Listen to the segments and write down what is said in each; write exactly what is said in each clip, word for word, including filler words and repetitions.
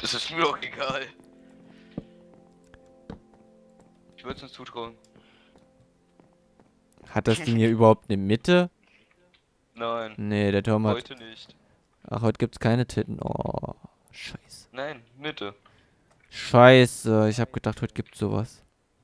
Das ist mir doch egal. Ich würde es uns zutrauen. Hat das Ding hier überhaupt eine Mitte? Nein. Nee, der Turm hat... Heute nicht. Ach, heute gibt's keine Titten. Oh, scheiße. Nein, Mitte. Scheiße, ich hab gedacht, heute gibt's sowas.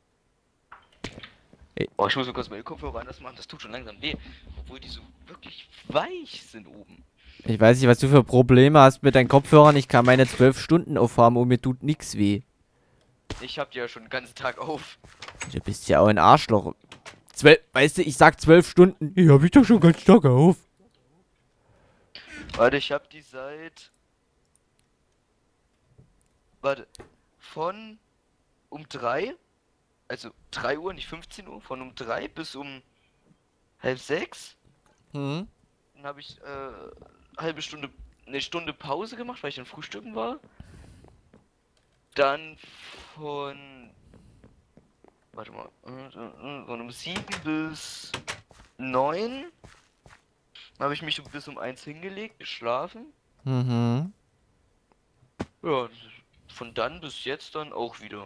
Ey. Oh, ich muss mir kurz meine Kopfhörer anders machen, das tut schon langsam weh. Obwohl die so wirklich weich sind oben. Ich weiß nicht, was du für Probleme hast mit deinen Kopfhörern. Ich kann meine zwölf Stunden aufhaben und mir tut nix weh. Ich hab die ja schon den ganzen Tag auf. Du bist ja auch ein Arschloch. Zwölf, weißt du, ich sag zwölf Stunden. Ich hab ich doch schon ganz stark auf. Warte, ich hab die seit... Warte. Von um drei, also drei Uhr, nicht fünfzehn Uhr, von um drei bis um halb sechs. Hm? Dann habe ich äh, halbe Stunde, eine Stunde Pause gemacht, weil ich dann frühstücken war. Dann von, warte mal, von um sieben bis neun habe ich mich bis um eins hingelegt, geschlafen. Mhm. Ja, von dann bis jetzt dann auch wieder.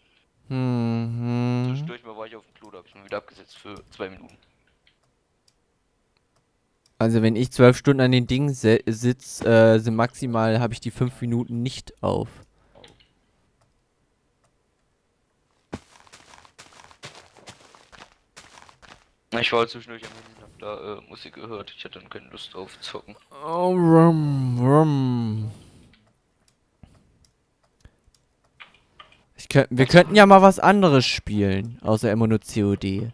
Mhm. Zwischendurch mal war ich auf dem Klo, da habe ich mal wieder abgesetzt für zwei Minuten. Also wenn ich zwölf Stunden an den Dingen sitze, äh, sind maximal, habe ich die fünf Minuten nicht auf. Ich war zwischendurch am Handy, hab da äh, Musik gehört. Ich hatte dann keine Lust drauf zu zocken. Oh, rum, rum. Ich könnt, wir könnten ja mal was anderes spielen, außer immer nur C O D.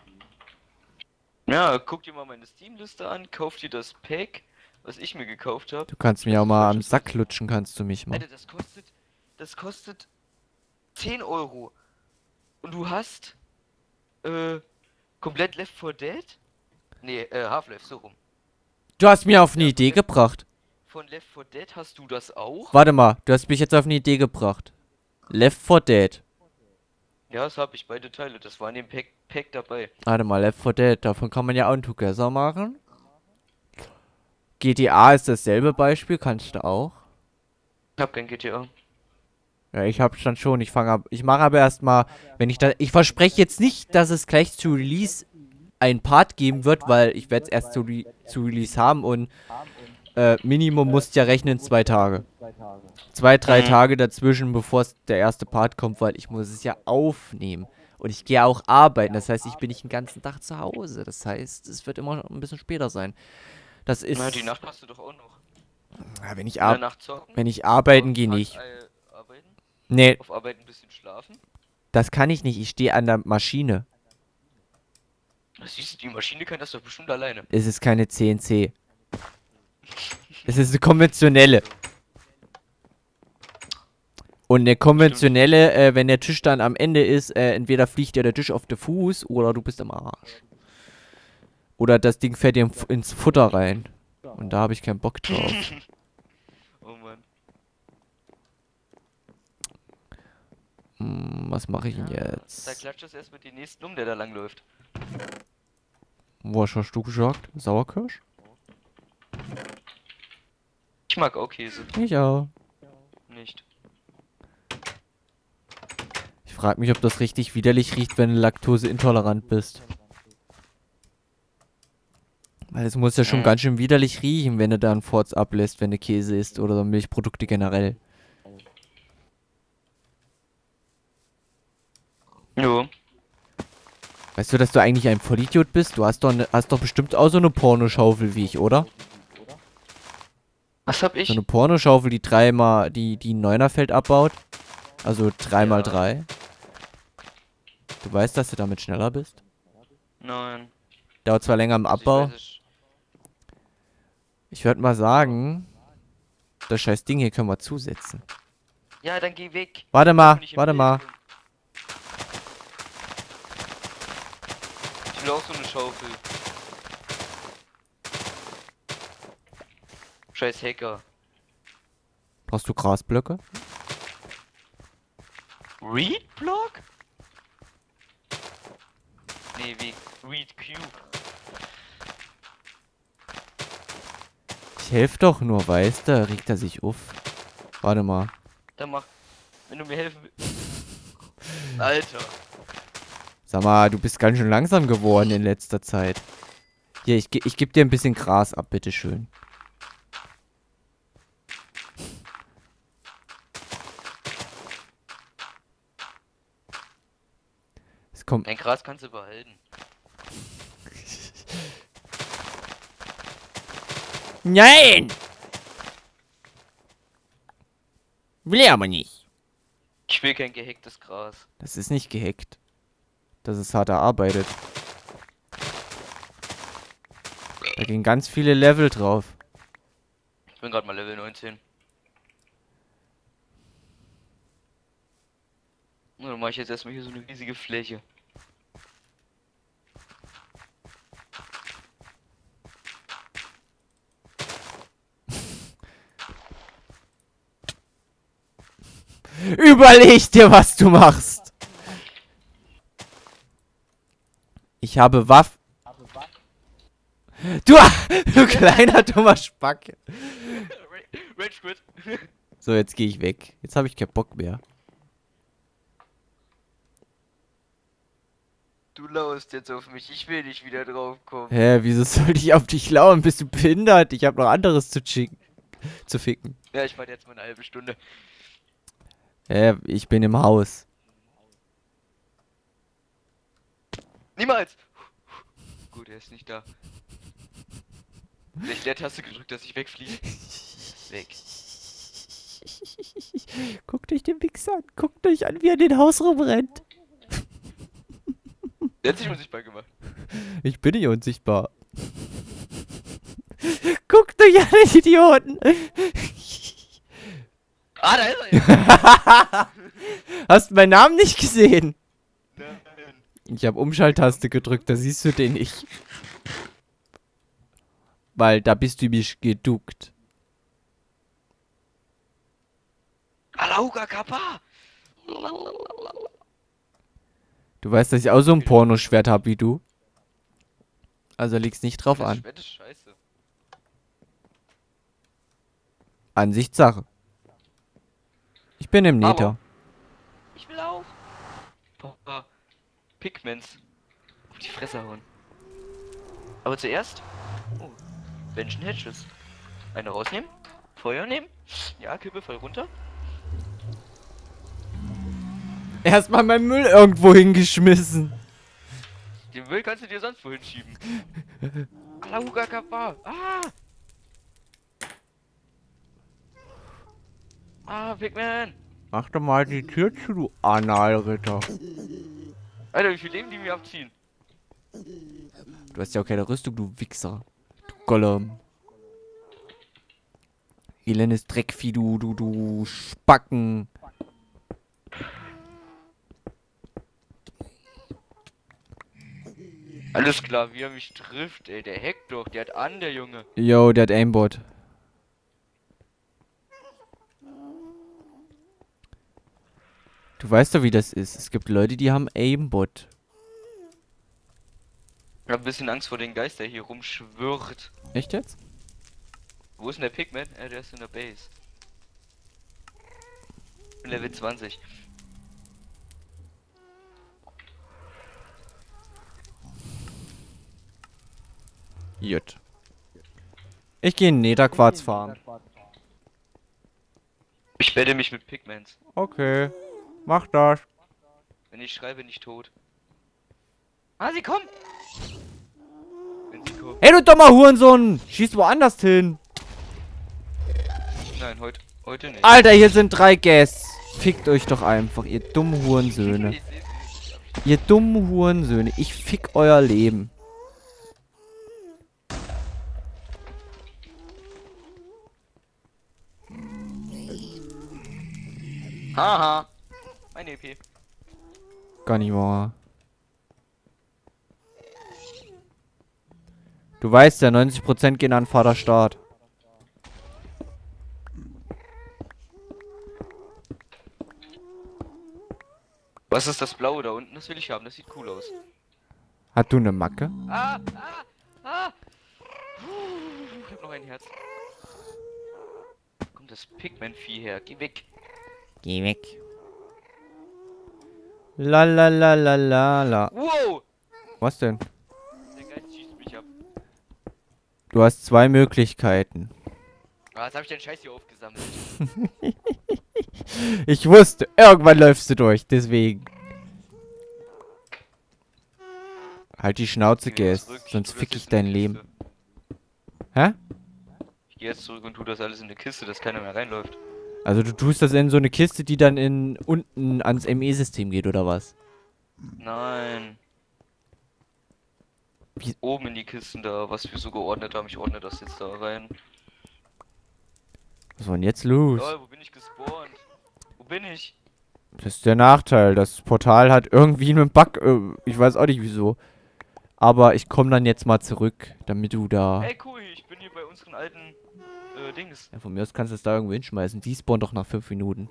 Ja, guck dir mal meine Steam-Liste an, kauf dir das Pack, was ich mir gekauft habe. Du kannst mich auch mal am Sack lutschen, kannst du mich mal. Alter, das kostet, das kostet zehn Euro. Und du hast, äh, komplett Left four Dead? Nee, äh, Half-Life, so rum. Du hast mir auf eine Idee gebracht. Von Left four Dead hast du das auch? Warte mal, du hast mich jetzt auf eine Idee gebracht. Left four Dead. Ja, das habe ich, beide Teile, das war in dem Pack, Pack dabei. Warte mal, Left four Dead, davon kann man ja auch ein Together machen. G T A ist dasselbe Beispiel, kannst du auch. Ich hab kein G T A. Ja, ich hab's dann schon. Ich fange ab. Ich mache aber erstmal, wenn ich da. Ich verspreche jetzt nicht, dass es gleich zu Release ein Part geben wird, weil ich werde es erst zu, Re zu Release haben und äh, Minimum musst ja rechnen zwei Tage. Zwei, drei Mhm. Tage dazwischen, bevor der erste Part kommt, weil ich muss es ja aufnehmen. Und ich gehe auch arbeiten. Das heißt, ich bin nicht den ganzen Tag zu Hause. Das heißt, es wird immer ein bisschen später sein. Das ist. Na, die Nacht hast du doch auch noch. Ja, wenn ich In ar der Nacht zocken, wenn ich arbeiten auf gehe Tag, nicht. äh, arbeiten, Nee, auf Arbeit ein bisschen schlafen. das kann ich nicht. Ich stehe an der Maschine. Siehst du, die Maschine kann das doch bestimmt alleine. Es ist keine C N C. Es ist eine konventionelle. Und eine konventionelle, äh, wenn der Tisch dann am Ende ist, äh, entweder fliegt dir der Tisch auf den Fuß oder du bist am Arsch. Oder das Ding fährt dir ins Futter rein. Und da habe ich keinen Bock drauf. Oh Mann. Hm, was mache ich denn Da jetzt? klatscht das erstmal den nächsten um, der da langläuft. Was hast du gesagt? Sauerkirsch? Ich mag auch Käse. Ich auch. Nicht. Ich frage mich, ob das richtig widerlich riecht, wenn du laktoseintolerant bist. Weil es muss ja schon Mhm. ganz schön widerlich riechen, wenn du da einen Furz ablässt, wenn du Käse isst oder Milchprodukte generell. Jo. Weißt du, dass du eigentlich ein Vollidiot bist? Du hast doch, ne, hast doch bestimmt auch so eine Pornoschaufel wie ich, oder? Was hab ich? So eine Pornoschaufel, die dreimal, die, die ein Neunerfeld abbaut. Also drei mal drei. Du weißt, dass du damit schneller bist? Nein. Dauert zwar länger im Also ich Abbau. weiß es- Ich würde mal sagen, das scheiß Ding hier können wir zusetzen. Ja, dann geh weg. Warte Darf mal, nicht im warte Bild mal. drin. Ich will auch so eine Schaufel. Scheiß Hacker. Brauchst du Grasblöcke? Read Block? Nee, wie Read Cube. Ich helfe doch nur, weißt du? Regt er sich auf. Warte mal. Dann mach. Wenn du mir helfen willst. Alter. Sag mal, du bist ganz schön langsam geworden in letzter Zeit. Hier, ich, ge- ich gebe dir ein bisschen Gras ab, bitteschön. Es kommt. Dein Gras kannst du behalten. Nein! Will er aber nicht. Ich will kein gehacktes Gras. Das ist nicht gehackt. Das ist hart erarbeitet. Da gehen ganz viele Level drauf. Ich bin gerade mal Level neunzehn. Und dann mache ich jetzt erstmal hier so eine riesige Fläche. Überleg dir, was du machst. Ich habe Waff. Du, du kleiner dummer Spacke. Rage Quit. So, jetzt gehe ich weg. Jetzt habe ich keinen Bock mehr. Du lauerst jetzt auf mich. Ich will nicht wieder drauf kommen. Hä, wieso sollte ich auf dich lauern? Bist du behindert? Ich habe noch anderes zu schicken. Zu ficken. Ja, ich warte jetzt mal eine halbe Stunde. Hä, ich bin im Haus. Niemals! Gut, er ist nicht da. Vielleicht Leertaste gedrückt, dass ich wegfliege. Weg. Guckt euch den Wichser an. Guckt euch an, wie er in den Haus rumrennt. Der hat sich unsichtbar gemacht. Ich bin nicht unsichtbar. Guckt euch an, den Idioten. Ah, da ist er ja. Hast du meinen Namen nicht gesehen? Nein. Ich habe Umschalttaste gedrückt, da siehst du den nicht. Weil da bist du mich geduckt. Alauga Kappa! Du weißt, dass ich auch so ein Pornoschwert habe wie du. Also leg's nicht drauf Das an. Schwert ist scheiße. Ansichtssache. Ich bin im Nether. Aber- Ich will auch. Papa. Pigments. Auf die Fresse hauen. Aber zuerst. Oh. Benchen Hedges. Eine rausnehmen. Feuer nehmen. Ja, Kippe voll runter. Erstmal mein Müll irgendwo hingeschmissen. Den Müll kannst du dir sonst wohin schieben. Alauga Kappa. Ah! Ah, Pigman. Mach doch mal die Tür zu, du Analritter. Alter, wie viel Leben die mir abziehen? Du hast ja auch keine Rüstung, du Wichser. Du Gollum. Elendes Dreckvieh, du, du, du Spacken. Alles klar, wie er mich trifft, ey. Der hackt doch, der hat an, der Junge. Yo, der hat Aimbot. Du weißt doch, wie das ist. Es gibt Leute, die haben Aimbot. Ich hab ein bisschen Angst vor dem Geist, der hier rumschwirrt. Echt jetzt? Wo ist denn der Pigman? Äh, der ist in der Base. Ich bin Level zwanzig. Jut. Ich gehe in Netherquarz fahren. Ich werde mich mit Pigments. Okay. Mach das. Wenn ich schreibe, nicht tot. Ah, sie kommen! Wenn sie kommen. Hey, du dummer Hurensohn! Schieß woanders hin. Nein, heute, heute nicht. Alter, hier sind drei Guests. Fickt euch doch einfach, ihr dummen Hurensöhne. Ich seh's nicht. Ihr dummen Hurensöhne. Ich fick euer Leben. Haha. Mein E P. Gar nicht wahr. Du weißt ja, neunzig Prozent gehen an Vaterstaat. Was ist das Blaue da unten? Das will ich haben, das sieht cool aus. Hat du eine Macke? Ah, ah, ah. Ich hab noch ein Herz. Kommt das Pigment-Vieh her, geh weg. Geh weg. La la la la la la. Wow! Was denn? Der Geist schießt mich ab. Du hast zwei Möglichkeiten. Ah, jetzt hab ich den Scheiß hier aufgesammelt. Ich wusste, irgendwann läufst du durch, deswegen. Halt die Schnauze, Ich geh jetzt Gast, zurück, sonst tu das fick jetzt ich in eine dein Leben. Kiste. Hä? Ich geh jetzt zurück und tu das alles in eine Kiste, dass keiner mehr reinläuft. Also du tust das in so eine Kiste, die dann in unten ans M E-System geht, oder was? Nein. Wie- Oben in die Kisten da, was wir so geordnet haben. Ich ordne das jetzt da rein. Was war denn jetzt los? Lol, wo bin ich gespawnt? Wo bin ich? Das ist der Nachteil. Das Portal hat irgendwie einen Bug. äh, Ich weiß auch nicht wieso. Aber ich komme dann jetzt mal zurück, damit du da... Hey cool, ich bin hier bei unseren alten äh, Dings. Ja, von mir aus kannst du es da irgendwo hinschmeißen. Die spawnt doch nach fünf Minuten.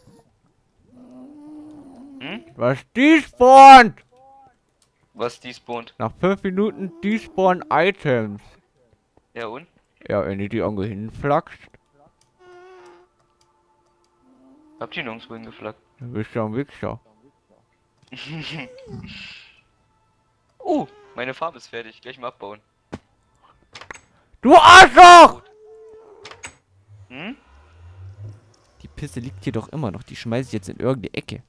Hm? Was? Die spawnt! Was die spawnt? Nach fünf Minuten die spawnen Items. Ja und? Ja, wenn du die irgendwo hinflackst, Habt ihr nirgendwo hingeflaggt? dann bist du ein Wichser. Oh, meine Farbe ist fertig. Gleich mal abbauen. Du Arschloch! Hm? Die Pisse liegt hier doch immer noch. Die schmeiße ich jetzt in irgendeine Ecke.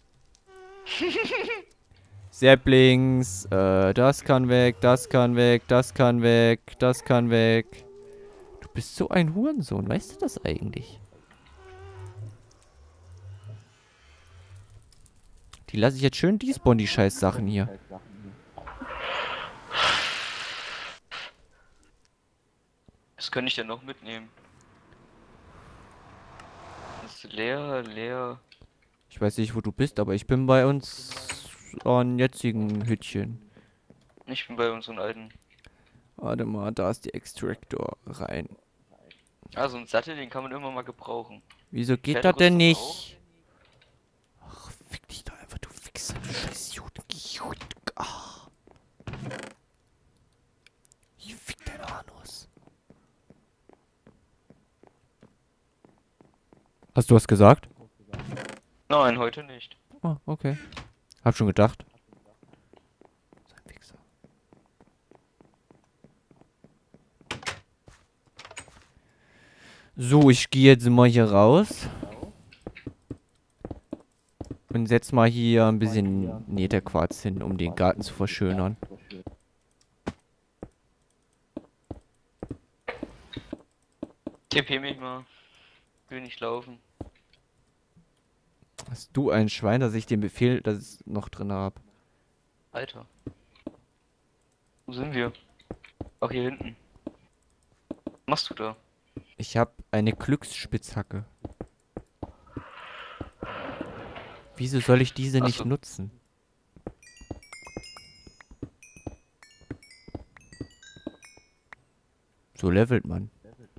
Saplings, äh, das kann weg, das kann weg, das kann weg, das kann weg. Du bist so ein Hurensohn, weißt du das eigentlich? Die lasse ich jetzt schön despawnen, die scheiß Sachen hier. Was könnte ich denn noch mitnehmen? Das ist leer, leer. Ich weiß nicht, wo du bist, aber ich bin bei uns an jetzigen Hütchen. Ich bin bei unseren alten. Warte mal, da ist die Extractor rein. Ah, so ein Sattel, den kann man immer mal gebrauchen. Wieso geht das Pferderüstung denn nicht? Ach, fick dich doch einfach, du Wichser, du scheiß Juden. Ah. Ich fick dein Anus. Hast du was gesagt? Nein, heute nicht. Oh, okay. Hab schon gedacht. So ein Wichser. So, ich gehe jetzt mal hier raus. Und setz mal hier ein bisschen Netherquarz hin, um den Garten zu verschönern. T P mich mal. Will nicht laufen. Hast du ein Schwein, dass ich den Befehl, das ich noch drin habe? Alter. Wo sind wir? Ach, hier hinten. Was machst du da? Ich habe eine Glücksspitzhacke. Wieso soll ich diese Ach nicht so. nutzen? So levelt man.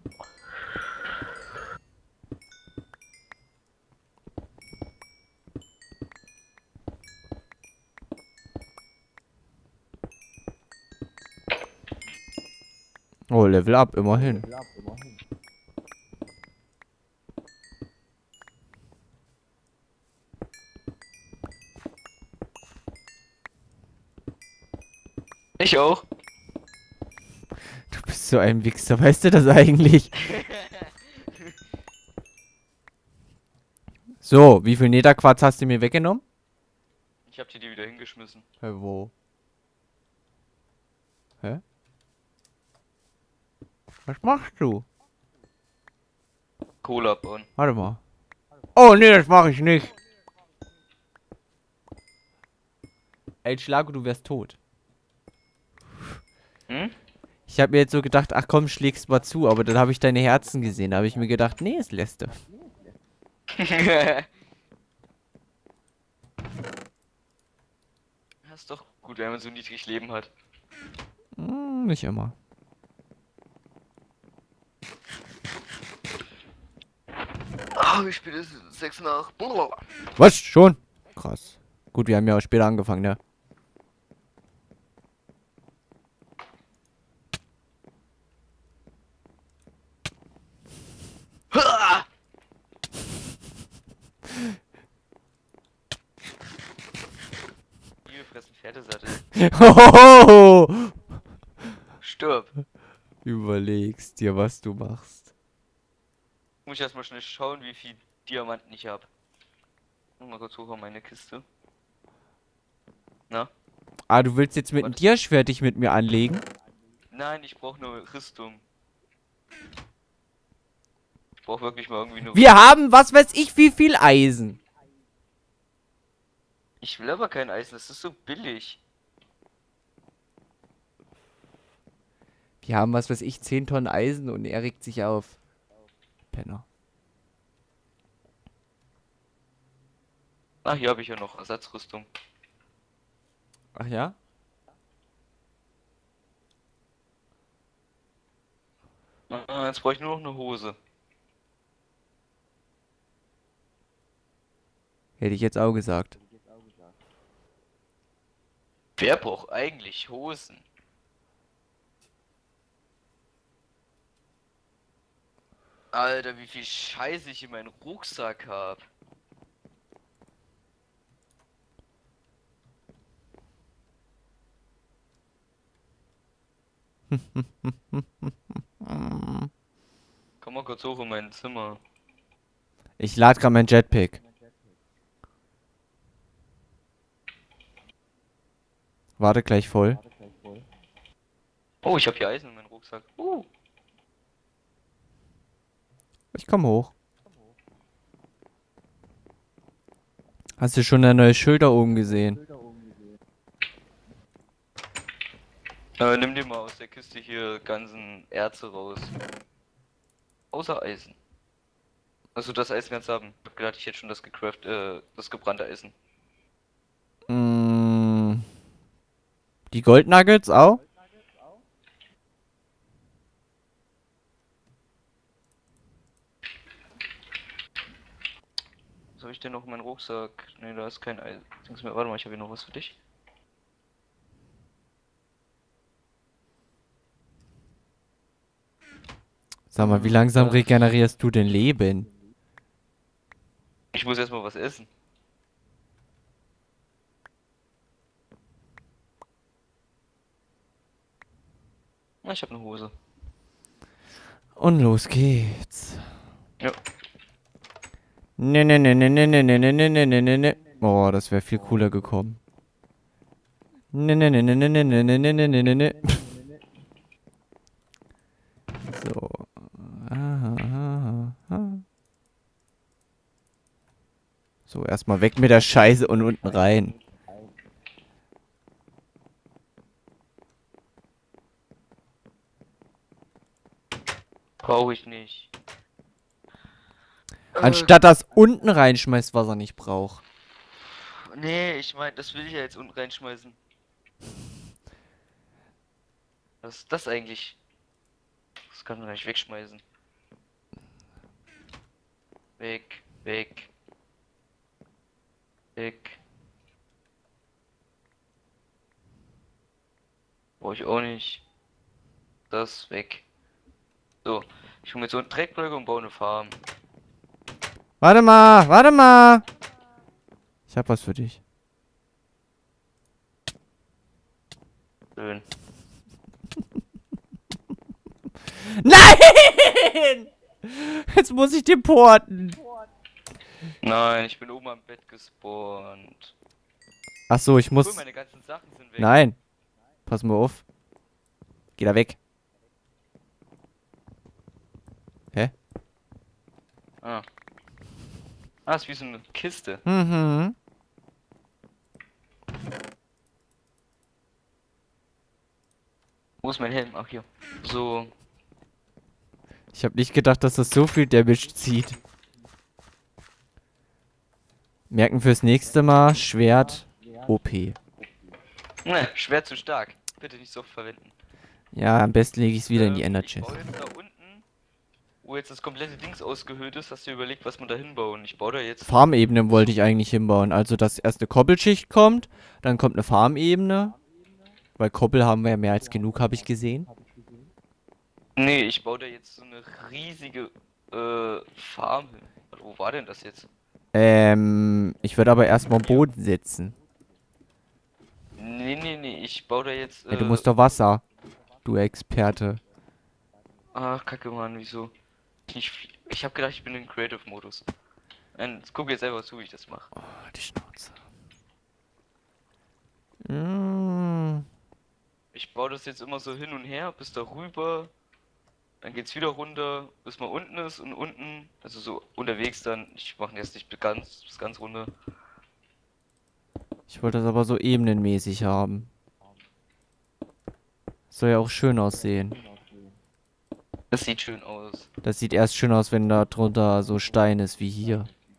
Oh, Level up, immerhin. Ich auch. Du bist so ein Wichser, weißt du das eigentlich? So, wie viel Netherquarz hast du mir weggenommen? Ich hab dir die wieder hingeschmissen. Hä, wo? Hä? Was machst du? Kohle abbauen. Warte mal. Oh, nee, das mache ich nicht. Ey, Schlago, du wärst tot. Hm? Ich habe mir jetzt so gedacht, ach komm, schlägst mal zu, aber dann habe ich deine Herzen gesehen. Da habe ich mir gedacht, nee, es lässt du. Das ist doch gut, wenn man so niedrig Leben hat. Hm, nicht immer. Ah, wie spät ist es? Sechs nach. Was? Schon? Krass. Gut, wir haben ja auch später angefangen, ne? Wir fressen Pferdesattel. Hohoho! Stirb. Überlegst dir, was du machst. Muss ich erstmal schnell schauen, wie viel Diamanten ich habe. Mal kurz hoch auf meine Kiste. Na? Ah, du willst jetzt mit dem Warte. Diaschwert dich mit mir anlegen? Nein, ich brauche nur Rüstung. Ich brauche wirklich mal irgendwie nur. Wir haben, was weiß ich, wie viel Eisen. Ich will aber kein Eisen, das ist so billig. Wir haben, was weiß ich, zehn Tonnen Eisen und er regt sich auf. Penner. Ah, hier habe ich ja noch Ersatzrüstung. Ach ja? Ah, jetzt brauche ich nur noch eine Hose. Hätte ich jetzt auch gesagt. Wer braucht eigentlich Hosen? Alter, wie viel Scheiße ich in meinen Rucksack habe. Komm mal kurz hoch in mein Zimmer. Ich lade gerade mein Jetpack. Warte gleich voll. Oh, ich habe hier Eisen in meinem Rucksack. Uh. Ich komm hoch. Hast du schon ein neues Schild da oben gesehen? Äh, nimm dir mal aus der Kiste hier ganzen Erze raus. Außer Eisen. Also das Eisen kannst du haben. Da hatte ich jetzt schon das gecraft, äh, das gebrannte Eisen. Mm, die Goldnuggets auch? Was habe ich denn noch in meinem Rucksack? Ne, da ist kein Eisen. Denkst du mir, warte mal, ich habe hier noch was für dich. Sag mal, wie langsam Ja. regenerierst du denn Leben? Ich muss erstmal was essen. Na, ich habe eine Hose. Und los geht's. Ja. Ne, ne, ne, ne, ne, ne, ne, ne, ne, ne, ne, ne, ne. Oh, das wäre viel cooler gekommen. Ne, ne, ne, ne, ne, ne, ne, ne, ne, ne, ne, ne, ne. So. Aha, aha, aha. So, erstmal weg mit der Scheiße und unten rein. Brauche ich nicht. Anstatt das unten reinschmeißt, was er nicht braucht. Äh, nee, ich meine, das will ich ja jetzt unten reinschmeißen. Was ist das eigentlich? Das kann man gar nicht wegschmeißen. Weg, weg. Weg. Brauche ich auch nicht. Das weg. So, ich hole mir so einen Treckblöcke und baue eine Farm. Warte mal, warte mal. Ich hab was für dich. Schön. Nein! Jetzt muss ich den porten. Nein, ich bin oben am Bett gespawnt. Ach so, ich Cool, muss... meine ganzen Sachen sind weg. Nein. Pass mal auf. Geh da weg. Hä? Ah. Ah, ist wie so eine Kiste. Mhm. Wo ist mein Helm? Ach, hier. So. Ich habe nicht gedacht, dass das so viel Damage zieht. Merken fürs nächste Mal, Schwert O P. Ne, schwer zu stark. Bitte nicht so oft verwenden. Ja, am besten lege ich es wieder in die Ähm, Ender Ich Chest. baue jetzt da unten, wo jetzt das komplette Dings ausgehöhlt ist, hast du dir überlegt, was man da hinbauen. Ich baue da jetzt. Farmebenen wollte ich eigentlich hinbauen. Also, dass erst eine Koppelschicht kommt, dann kommt eine Farmebene. Weil Koppel haben wir ja mehr als genug, habe ich gesehen. Nee, ich baue da jetzt so eine riesige äh, Farm hin. Warte, wo war denn das jetzt? Ähm, ich würde aber erstmal am Boden sitzen. Nee, nee, nee, ich baue da jetzt, Ja, du äh... musst doch Wasser, du Experte. Ach, kacke, Mann, wieso? Ich, flie- ich hab gedacht, ich bin im Creative-Modus. Nein, jetzt guck jetzt selber zu, wie ich das mache. Oh, die Schnauze. Mm. Ich baue das jetzt immer so hin und her, bis da rüber. Dann geht's wieder runter, bis man unten ist und unten, also so unterwegs dann. Ich mache jetzt nicht bis ganz, bis ganz runter. Ich wollte das aber so ebenenmäßig haben. Soll ja auch schön aussehen. Das sieht schön aus. Das sieht erst schön aus, wenn da drunter so Stein ist wie hier.